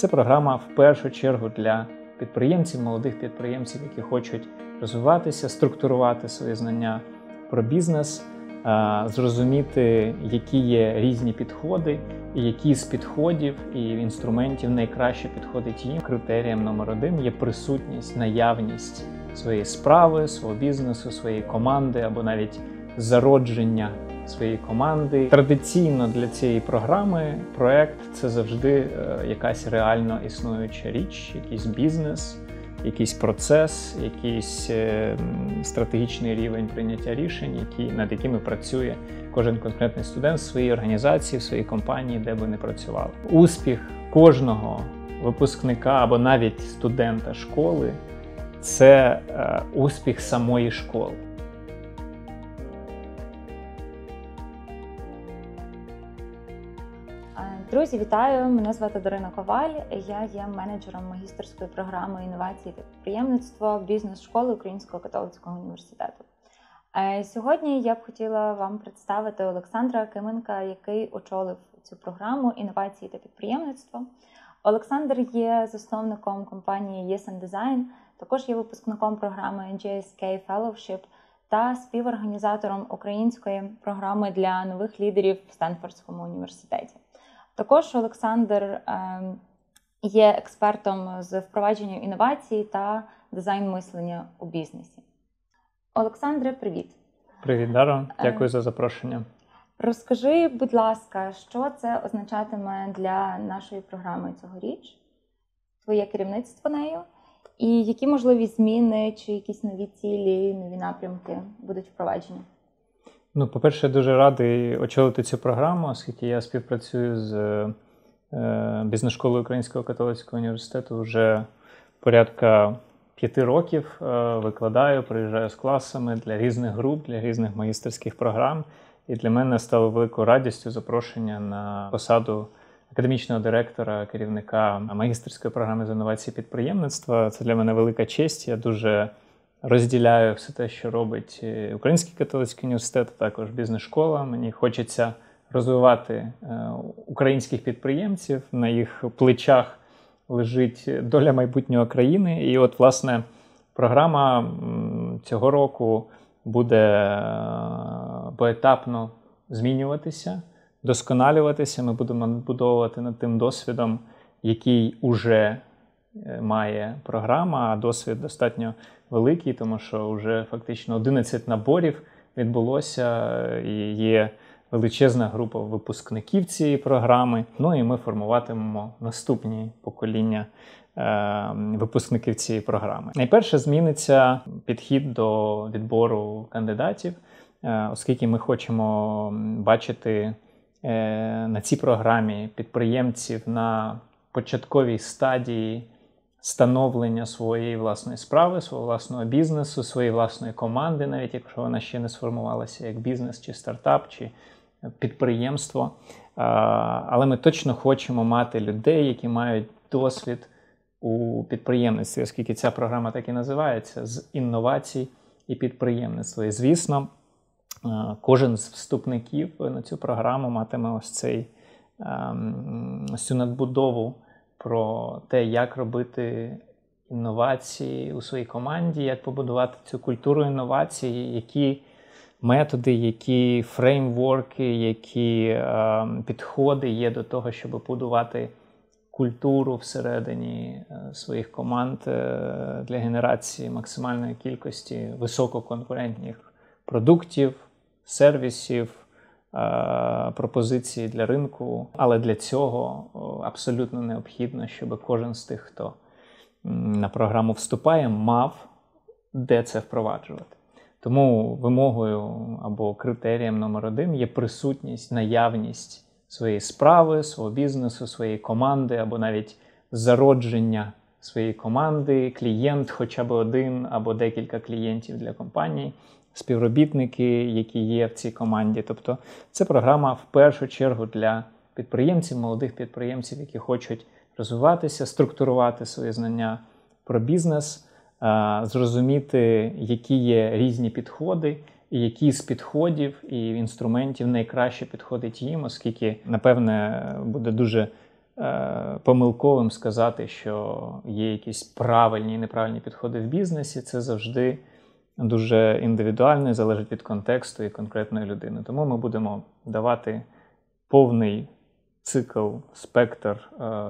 Це програма в першу чергу для підприємців, молодих підприємців, які хочуть розвиватися, структурувати свої знання про бізнес, зрозуміти, які є різні підходи, і які з підходів і інструментів найкраще підходить їм. Критерієм номер 1 є присутність, наявність своєї справи, свого бізнесу, своєї команди або навіть зародження своєї команди. Традиційно для цієї програми проект – це завжди якась реально існуюча річ, якийсь бізнес, якийсь процес, якийсь стратегічний рівень прийняття рішень, над якими працює кожен конкретний студент в своїй організації, в своїй компанії, де би не працювали. Успіх кожного випускника або навіть студента школи – це успіх самої школи. Друзі, вітаю! Мене звати Дарина Коваль. Я є менеджером магістерської програми інновації та підприємництва бізнес-школи Українського католицького університету. Сьогодні я б хотіла вам представити Олександра Кименка, який очолив цю програму інновації та підприємництва. Олександр є засновником компанії Yes & Design, також є випускником програми GSK Fellowship та співорганізатором української програми для нових лідерів в Стенфордському університеті. Також Олександр є експертом з впровадження інновацій та дизайн-мислення у бізнесі. Олександре, привіт! Привіт, Даро. Дякую за запрошення. Розкажи, будь ласка, що це означатиме для нашої програми цьогоріч, твоє керівництво нею, і які можливі зміни чи якісь нові цілі, нові напрямки будуть впроваджені? По-перше, я дуже радий очолити цю програму, оскільки я співпрацюю з бізнес-школою Українського католицького університету вже порядка 5 років. Викладаю, приїжджаю з класами для різних груп, для різних магістерських програм. І для мене стало великою радістю запрошення на посаду академічного директора, керівника магістерської програми з інновації підприємництва. Це для мене велика честь. Я дуже розділяю все те, що робить Український католицький університет, а також бізнес-школа. Мені хочеться розвивати українських підприємців, на їх плечах лежить доля майбутнього країни. І от, власне, програма цього року буде поетапно змінюватися, досконалюватися. Ми будемо будувати над тим досвідом, який уже має програма, а досвід достатньо великий, тому що вже фактично 11 наборів відбулося і є величезна група випускників цієї програми. І ми формуватимемо наступні покоління випускників цієї програми. Найперше зміниться підхід до відбору кандидатів, оскільки ми хочемо бачити на цій програмі підприємців на початковій стадії становлення своєї власної справи, свого власного бізнесу, своєї власної команди, навіть якщо вона ще не сформувалася як бізнес, чи стартап, чи підприємство. Але ми точно хочемо мати людей, які мають досвід у підприємництві, оскільки ця програма так і називається – з інновацій і підприємництва. І, звісно, кожен з вступників на цю програму матиме ось цю надбудову про те, як робити інновації у своїй команді, як побудувати цю культуру інновацій, які методи, які фреймворки, які підходи є до того, щоб будувати культуру всередині своїх команд для генерації максимальної кількості висококонкурентних продуктів, сервісів, пропозиції для ринку. Але для цього абсолютно необхідно, щоб кожен з тих, хто на програму вступає, мав де це впроваджувати. Тому вимогою або критерієм номер 1 є присутність, наявність своєї справи, свого бізнесу, своєї команди або навіть зародження своєї команди, клієнт хоча б один або декілька клієнтів для компанії, співробітники, які є в цій команді. Тобто це програма в першу чергу для підприємців, молодих підприємців, які хочуть розвиватися, структурувати свої знання про бізнес, зрозуміти, які є різні підходи, і які з підходів і інструментів найкраще підходить їм, оскільки, напевне, буде дуже помилковим сказати, що є якісь правильні і неправильні підходи в бізнесі. Це завжди дуже індивідуально і залежить від контексту і конкретної людини. Тому ми будемо давати повний цикл, спектр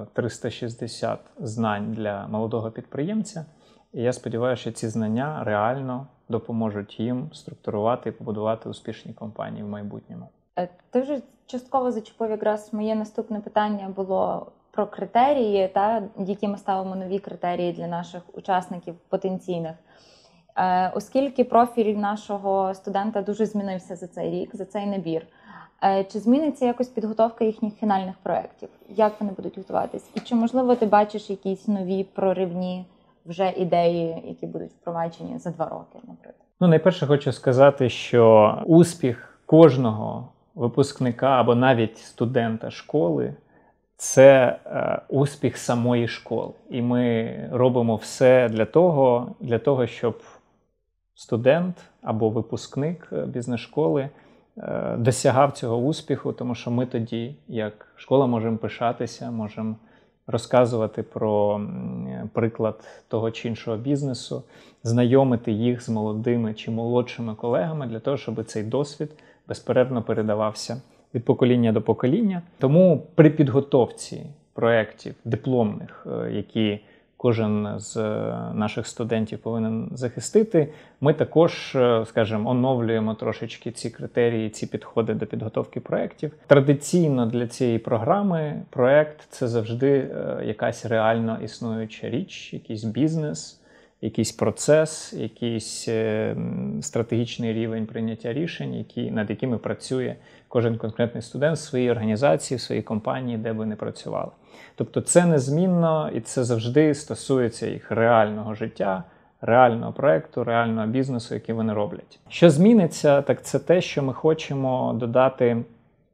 360 знань для молодого підприємця. І я сподіваюся, що ці знання реально допоможуть їм структурувати і побудувати успішні компанії в майбутньому. Ти вже частково зачепив, якраз моє наступне питання було про критерії, які ми ставимо нові критерії для наших учасників потенційних. Оскільки профіль нашого студента дуже змінився за цей рік, за цей набір, чи зміниться якось підготовка їхніх фінальних проєктів? Як вони будуть готуватись? І чи, можливо, ти бачиш якісь нові проривні вже ідеї, які будуть впроваджені за 2 роки, наприклад? Найперше хочу сказати, що успіх кожного випускника або навіть студента школи – це успіх самої школи. І ми робимо все для того, щоб студент або випускник бізнес-школи досягав цього успіху, тому що ми тоді, як школа, можемо пишатися, можемо розказувати про приклад того чи іншого бізнесу, знайомити їх з молодими чи молодшими колегами для того, щоб цей досвід безперервно передавався від покоління до покоління. Тому при підготовці проєктів дипломних, які кожен з наших студентів повинен захистити, ми також, скажімо, оновлюємо трошечки ці критерії, ці підходи до підготовки проєктів. Традиційно для цієї програми проєкт – це завжди якась реально існуюча річ, якийсь бізнес, якийсь процес, якийсь стратегічний рівень прийняття рішень, над якими працює кожен конкретний студент в своїй організації, в своїй компанії, де би не працювали. Тобто це незмінно і це завжди стосується їх реального життя, реального проєкту, реального бізнесу, який вони роблять. Що зміниться, так це те, що ми хочемо додати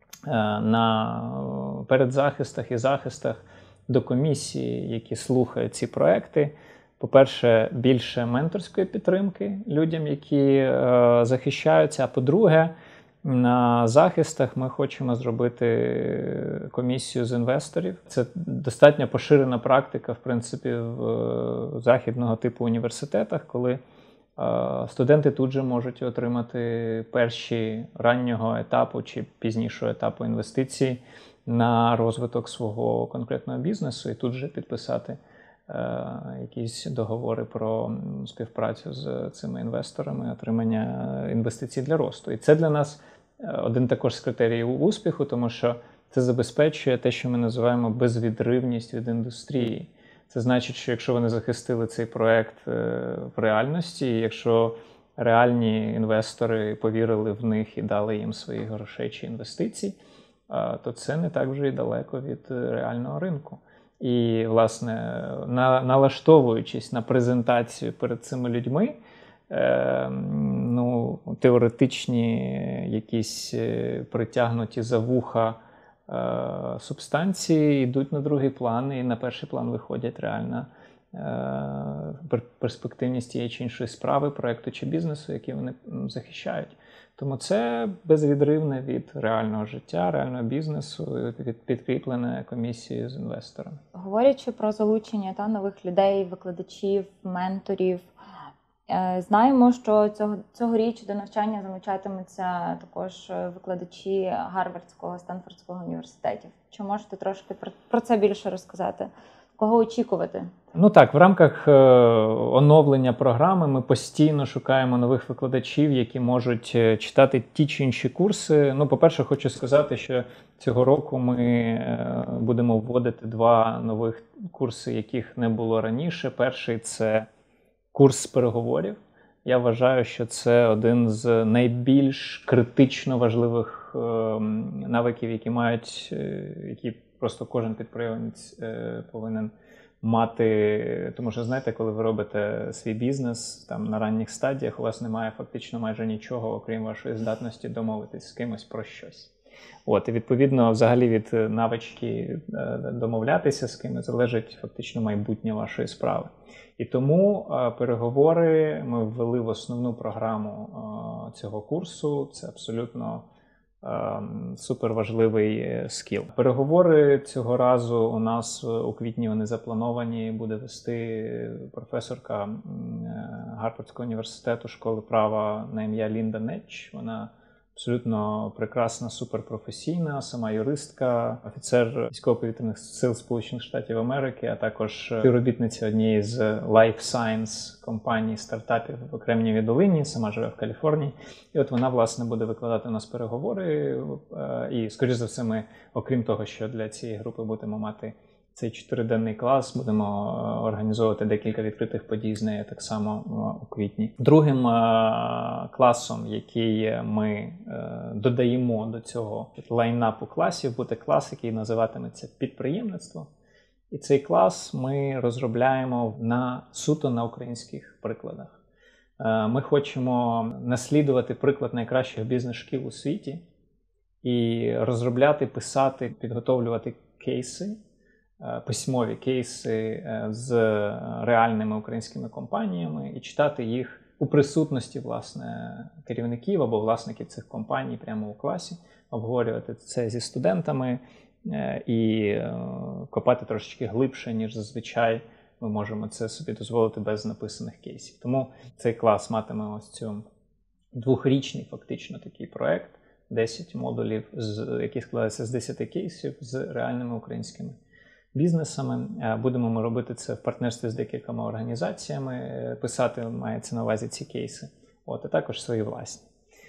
на передзахистах і захистах до комісії, які слухають ці проекти. По-перше, більше менторської підтримки людям, які захищаються. А по-друге, на захистах ми хочемо зробити комісію з інвесторів. Це достатньо поширена практика, в принципі, в західного типу університетах, коли студенти тут же можуть отримати перші раннього етапу чи пізнішого етапу інвестицій на розвиток свого конкретного бізнесу і тут же підписати якісь договори про співпрацю з цими інвесторами, отримання інвестицій для росту. І це для нас один також з критеріїв успіху, тому що це забезпечує те, що ми називаємо безвідривність від індустрії. Це значить, що якщо вони захистили цей проект в реальності, і якщо реальні інвестори повірили в них і дали їм свої грошей чи інвестицій, то це не так вже і далеко від реального ринку. І, власне, налаштовуючись на презентацію перед цими людьми, теоретичні якісь притягнуті за вуха субстанції йдуть на другий план, і на перший план виходять реальна перспективність тієї чи іншої справи, проєкту чи бізнесу, які вони захищають. Тому це безвідривне від реального життя, реального бізнесу, підкріплене комісією з інвесторами. Говорячи про залучення нових людей, викладачів, менторів, знаємо, що цьогоріч до навчання залучатимуться також викладачі Гарвардського, Стенфордського університетів. Чи можете трошки про це більше розказати? Кого очікувати? Так, в рамках оновлення програми ми постійно шукаємо нових викладачів, які можуть читати ті чи інші курси. По-перше, хочу сказати, що цього року ми будемо вводити 2 нових курси, яких не було раніше. Перший – це курс з переговорів. Я вважаю, що це один з найбільш критично важливих навиків, які просто кожен підприємець повинен мати. Тому що, знаєте, коли ви робите свій бізнес на ранніх стадіях, у вас немає фактично майже нічого, окрім вашої здатності домовитись з кимось про щось. І відповідно, взагалі від навички домовлятися з кимось залежить фактично майбутнє вашої справи. І тому переговори ми ввели в основну програму цього курсу. Це абсолютно суперважливий скіл. Переговори цього разу у нас у квітні вони заплановані, буде вести професорка Гарвардського університету школи права на ім'я Лінда Нетч. Вона абсолютно прекрасна, суперпрофесійна, сама юристка, офіцер військово-повітряних сил Сполучених Штатів Америки, а також співробітниця однієї з Life Science компаній, стартапів в Кремнієвій долині, сама живе в Каліфорнії. І от вона, власне, буде викладати у нас переговори. І, скоріш за все, ми, окрім того, що для цієї групи будемо мати цей 4-денний клас, будемо організовувати декілька відкритих подій з нею так само у квітні. Другим класом, який ми додаємо до цього лайнапу класів, буде клас, який називатиметься «Підприємництво». І цей клас ми розробляємо суто на українських прикладах. Ми хочемо наслідувати приклад найкращих бізнес-шкіл у світі і розробляти, писати, підготовлювати кейси, письмові кейси з реальними українськими компаніями і читати їх у присутності, власне, керівників або власників цих компаній прямо у класі, обговорювати це зі студентами і копати трошечки глибше, ніж зазвичай ми можемо це собі дозволити без написаних кейсів. Тому цей клас матиме ось цю двохрічний фактично такий проект, 10 модулів, які складаються з 10 кейсів з реальними українськими бізнесами. Будемо ми робити це в партнерстві з декількома організаціями, писати мається на увазі ці кейси, а також свої власні.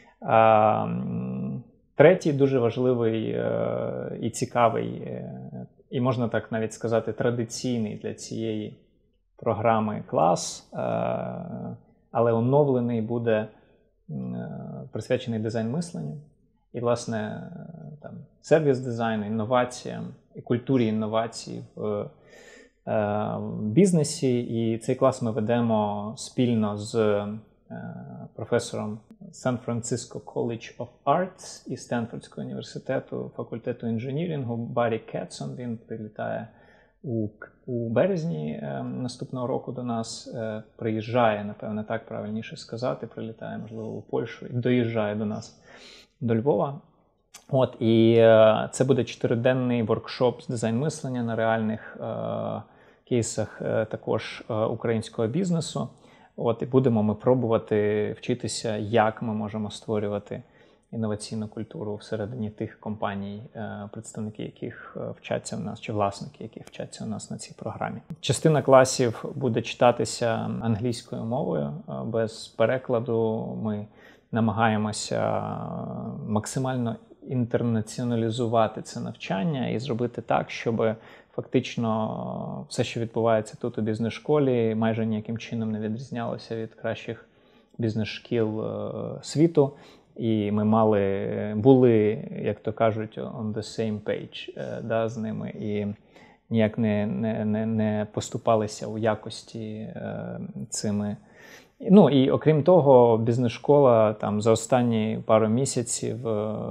Третій дуже важливий і цікавий, і можна так навіть сказати, традиційний для цієї програми клас, але оновлений, буде присвячений дизайн-мисленню. І, власне, там, сервіс-дизайну, інноваціям і культурі інновацій в бізнесі. І цей клас ми ведемо спільно з професором Сан-Франциско College of Arts і Стенфордського університету факультету інженірінгу Баррі Кетсон. Він прилітає у березні наступного року до нас, приїжджає, напевне, так правильніше сказати, прилітає, можливо, у Польщу і доїжджає до нас, до Львова. І це буде 4-денний воркшоп з дизайн-мислення на реальних кейсах також українського бізнесу. І будемо ми пробувати вчитися, як ми можемо створювати інноваційну культуру всередині тих компаній, представники яких вчаться в нас, чи власники яких вчаться у нас на цій програмі. Частина класів буде читатися англійською мовою, без перекладу. Ми намагаємося максимально інтернаціоналізувати це навчання і зробити так, щоб фактично все, що відбувається тут у бізнес-школі, майже ніяким чином не відрізнялося від кращих бізнес-шкіл світу. І ми були, як то кажуть, on the same page з ними, і ніяк не поступалися у якості цими. І окрім того, бізнес-школа там за останні пару місяців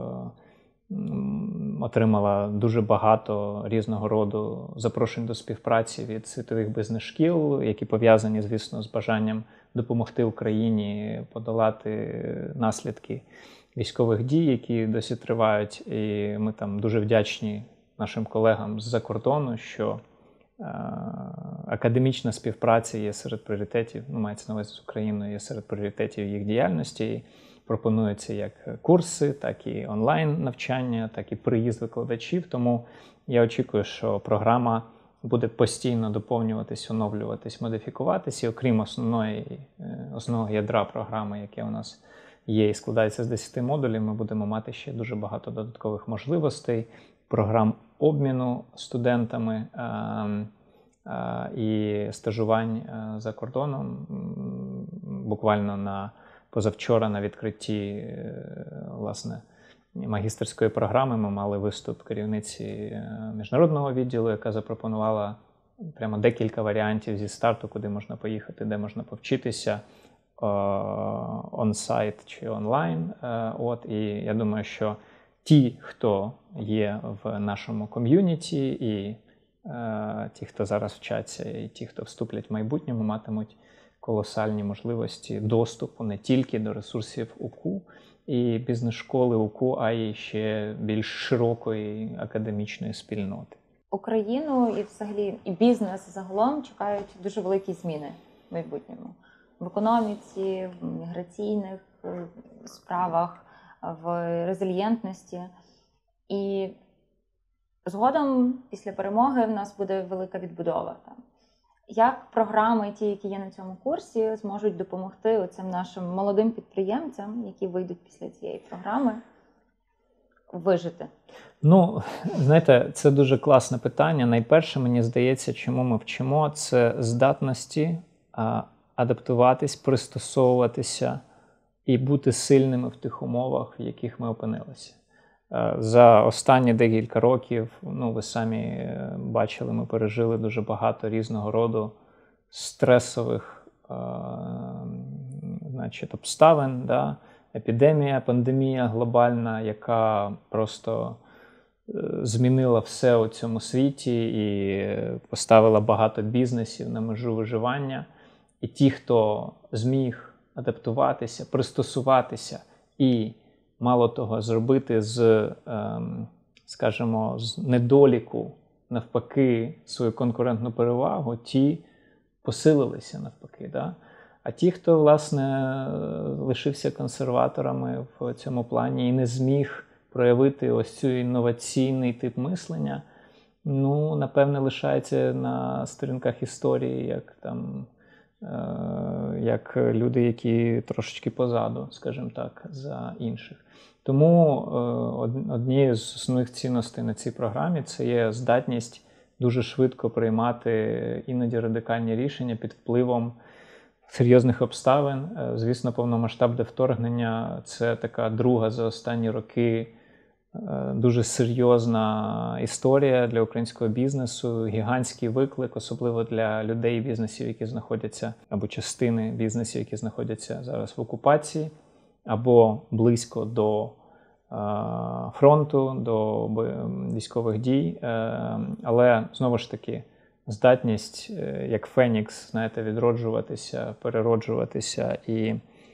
отримала дуже багато різного роду запрошень до співпраці від світових бізнес-шкіл, які пов'язані, звісно, з бажанням допомогти Україні подолати наслідки військових дій, які досі тривають. І ми там дуже вдячні нашим колегам з-за кордону, що академічна співпраця є серед пріоритетів, мається на увазі з Україною, є серед пріоритетів їх діяльності. І пропонуються як курси, так і онлайн-навчання, так і приїзд викладачів. Тому я очікую, що програма буде постійно доповнюватись, оновлюватись, модифікуватись. І окрім основного ядра програми, яке у нас є і складається з 10 модулів, ми будемо мати ще дуже багато додаткових можливостей, програм обміну студентами і стажувань за кордоном. Буквально позавчора на відкритті, власне, магістерської програми ми мали виступ керівниці міжнародного відділу, яка запропонувала прямо декілька варіантів зі старту, куди можна поїхати, де можна повчитися, он-сайт чи онлайн. І я думаю, що ті, хто є в нашому ком'юніті, і ті, хто зараз вчаться, і ті, хто вступлять в майбутньому, матимуть колосальні можливості доступу не тільки до ресурсів УКУ і бізнес-школи УКУ, а й ще більш широкої академічної спільноти. Україну і взагалі і бізнес загалом чекають дуже великі зміни в майбутньому. В економіці, в міграційних справах, в резильєнтності. І згодом, після перемоги, в нас буде велика відбудова. Як програми, ті, які є на цьому курсі, зможуть допомогти оцим нашим молодим підприємцям, які вийдуть після цієї програми, вижити? Ну, знаєте, це дуже класне питання. Найперше, мені здається, чому ми вчимо, це здатності адаптуватись, пристосовуватися і бути сильними в тих умовах, в яких ми опинилися. За останні декілька років, ви самі бачили, ми пережили дуже багато різного роду стресових обставин, да? Епідемія, пандемія глобальна, яка просто змінила все у цьому світі і поставила багато бізнесів на межу виживання. І ті, хто зміг адаптуватися, пристосуватися і, мало того, зробити з недоліку, навпаки, свою конкурентну перевагу, ті посилилися навпаки. Да? А ті, хто, власне, лишився консерваторами в цьому плані і не зміг проявити ось цю інноваційний тип мислення, напевне, лишається на сторінках історії, як люди, які трошечки позаду, скажімо так, за інших. Тому однією з основних цінностей на цій програмі це є здатність дуже швидко приймати іноді радикальні рішення під впливом серйозних обставин. Звісно, повномасштабне вторгнення – це така друга за останні роки дуже серйозна історія для українського бізнесу, гігантський виклик, особливо для людей і бізнесів, які знаходяться, або частини бізнесів, які знаходяться зараз в окупації, або близько до фронту, до військових дій. Але, знову ж таки, здатність, як Фенікс, відроджуватися, перероджуватися і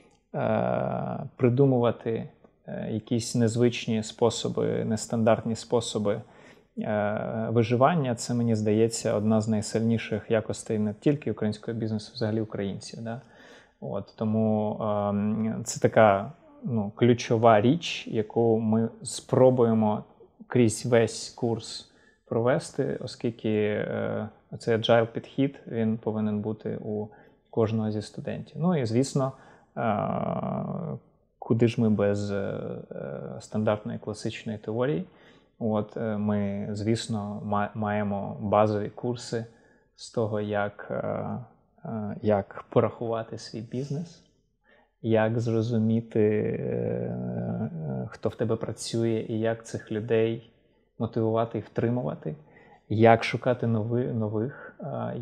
придумувати якісь незвичні способи, нестандартні способи виживання, це, мені здається, одна з найсильніших якостей не тільки українського бізнесу, взагалі українців. Да? Тому це така ключова річ, яку ми спробуємо крізь весь курс провести, оскільки цей agile підхід, він повинен бути у кожного зі студентів. І, звісно, куди ж ми без стандартної класичної теорії. Ми, звісно, маємо базові курси з того, як порахувати свій бізнес, як зрозуміти, хто в тебе працює і як цих людей мотивувати і втримувати, як шукати нових,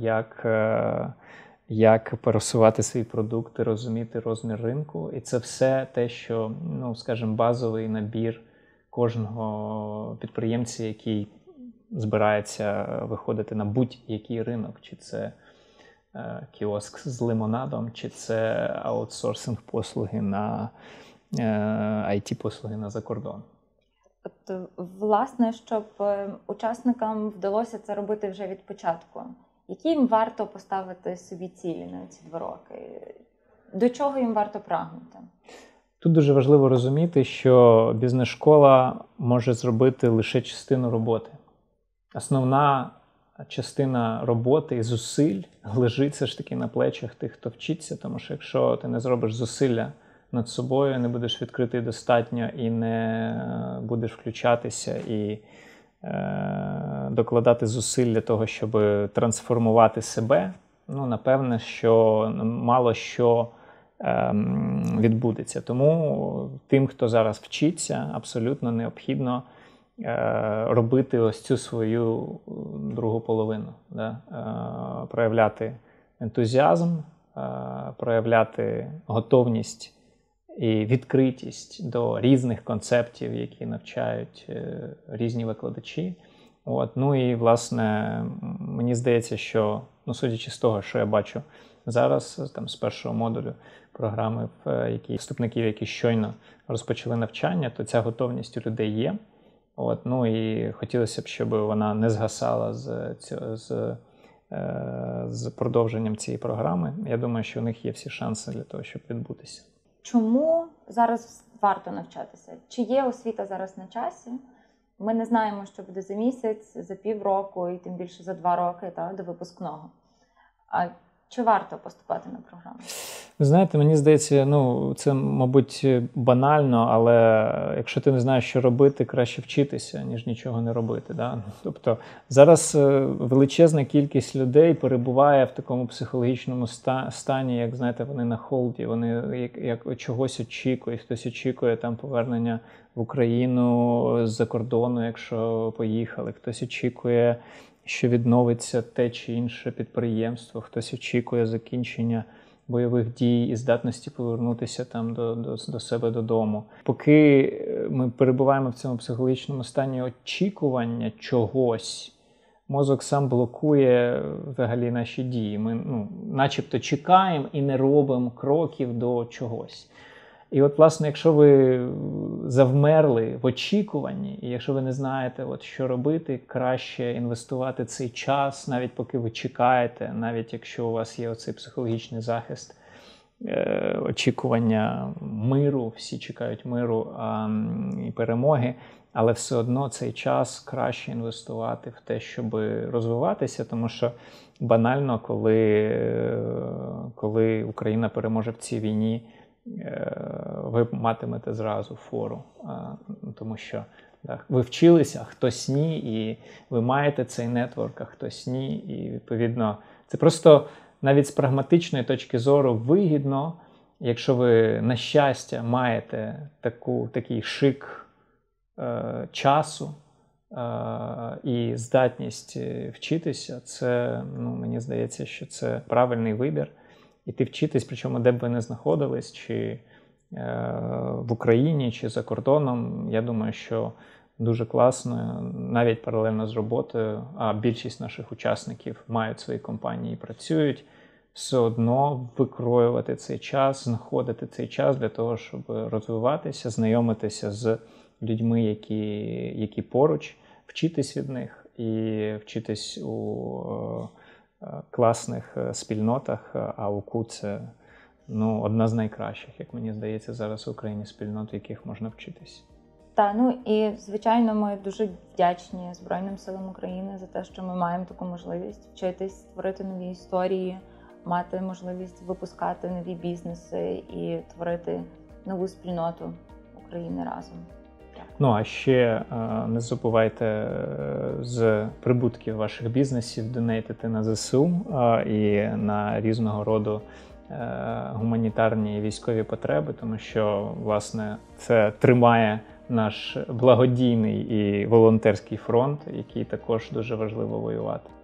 як пересувати свої продукти, розуміти розмір ринку. І це все те, що, базовий набір кожного підприємця, який збирається виходити на будь-який ринок, чи це кіоск з лимонадом, чи це аутсорсинг послуги на IT-послуги на закордон. Власне, щоб учасникам вдалося це робити вже від початку, які їм варто поставити собі цілі на ці 2 роки? До чого їм варто прагнути? Тут дуже важливо розуміти, що бізнес-школа може зробити лише частину роботи. Основна частина роботи і зусиль лежить все ж таки на плечах тих, хто вчиться, тому що якщо ти не зробиш зусилля над собою, не будеш відкритий достатньо і не будеш включатися і докладати зусиль для того, щоб трансформувати себе, напевне, що мало що відбудеться. Тому тим, хто зараз вчиться, абсолютно необхідно робити ось цю свою другу половину. Да? Проявляти ентузіазм, проявляти готовність і відкритість до різних концептів, які навчають різні викладачі, Ну і, власне, мені здається, що, судячи з того, що я бачу зараз, там, з першого модулю програми, вступників, які щойно розпочали навчання, то ця готовність у людей є. І хотілося б, щоб вона не згасала з продовженням цієї програми. Я думаю, що у них є всі шанси для того, щоб відбутися. Чому зараз варто навчатися? Чи є освіта зараз на часі? Ми не знаємо, що буде за місяць, за півроку і тим більше за 2 роки до випускного. А чи варто поступати на програму? Ви знаєте, мені здається, це, мабуть, банально, але якщо ти не знаєш, що робити, краще вчитися, ніж нічого не робити. Да? Тобто зараз величезна кількість людей перебуває в такому психологічному стані, як, знаєте, вони на холді, вони як чогось очікують. Хтось очікує там повернення в Україну з-за кордону, якщо поїхали. Хтось очікує, що відновиться те чи інше підприємство. Хтось очікує закінчення бойових дій і здатності повернутися там до себе додому. Поки ми перебуваємо в цьому психологічному стані очікування чогось, мозок сам блокує взагалі наші дії. Ми начебто чекаємо і не робимо кроків до чогось. І власне, якщо ви завмерли в очікуванні, і якщо ви не знаєте, що робити, краще інвестувати цей час, навіть поки ви чекаєте, навіть якщо у вас є оцей психологічний захист, очікування миру, всі чекають миру і перемоги, але все одно цей час краще інвестувати в те, щоб розвиватися, тому що банально, коли Україна переможе в цій війні, ви матимете зразу фору, тому що ви вчилися, а хтось ні, і ви маєте цей нетворк, а хтось ні, і відповідно це просто навіть з прагматичної точки зору вигідно, якщо ви, на щастя, маєте такий шик часу і здатність вчитися, це, мені здається, що це правильний вибір. Іти вчитись, причому де б ви не знаходились, чи в Україні, чи за кордоном, я думаю, що дуже класно, навіть паралельно з роботою, а більшість наших учасників мають свої компанії і працюють, все одно викроювати цей час, знаходити цей час для того, щоб розвиватися, знайомитися з людьми, які поруч, вчитись від них і вчитись у класних спільнотах, а УКУ – це одна з найкращих, як мені здається, зараз в Україні спільнот, в яких можна вчитись. І, звичайно, ми дуже вдячні Збройним силам України за те, що ми маємо таку можливість вчитись, створити нові історії, мати можливість випускати нові бізнеси і творити нову спільноту України разом. А ще не забувайте з прибутків ваших бізнесів донейтити на ЗСУ і на різного роду гуманітарні і військові потреби, тому що, власне, це тримає наш благодійний і волонтерський фронт, який також дуже важливо воювати.